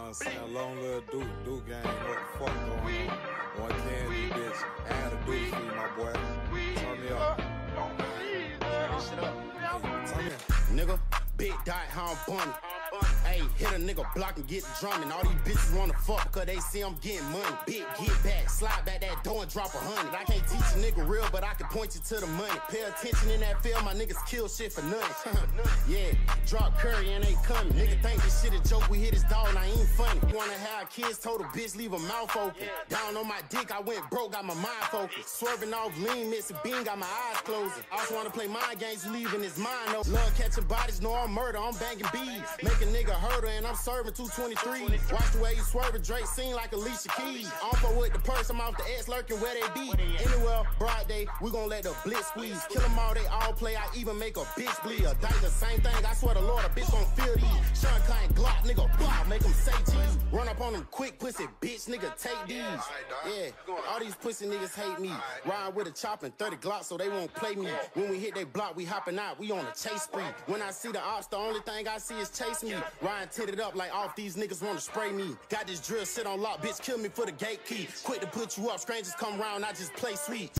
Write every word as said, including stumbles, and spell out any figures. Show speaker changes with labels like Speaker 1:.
Speaker 1: I'm saying? Long little Duke, Duke gang, what the fuck going on? One candy, bitch. Add a Duke for you, my boy. Turn me up. Turn me up.
Speaker 2: Nigga, big dot, how I'm bunny. Ayy, hit a nigga block and get the drumming. All these bitches wanna fuck because they see I'm getting money. Big get back, slide back that door and drop a hundred. I can't teach a nigga real, but I can point you to the money. Pay attention in that film, my niggas kill shit for nothing. Yeah, drop curry and they coming. Nigga think this shit a joke, we hit his dog and I ain't funny. Wanna have kids, told a bitch leave her mouth open. Down on my dick, I went broke, got my mind focused. Swerving off lean, missing bean, got my eyes closing. I just wanna play mind games, leaving his mind open. Love catching bodies, no I'm murder, I'm banging bees. Make a nigga hurt her and I'm serving two twenty-three. Watch the way you swerving, Drake seem like Alicia Keys. I'm for with the purse, I'm off the ass lurking where they be. Anywhere, broad day, we gon' let the blitz squeeze. Kill them all, they all play, I even make a bitch bleed. A dice, the same thing, I swear the Lord, a bitch gon' feel these. Sean Klein Glock, nigga, blah, make them say cheese. Run up on them quick, pussy, bitch, nigga, take these. Yeah, all these pussy niggas hate me. Ride with a chop and thirty Glock so they won't play me. When we hit they block, we hopping out, we on a chase spree. When I see the ops, the only thing I see is chase me. Ryan titted up like off these niggas wanna spray me. Got this drill shit on lock, bitch, kill me for the gate key. Quick to put you up, strangers come round, I just play sweet.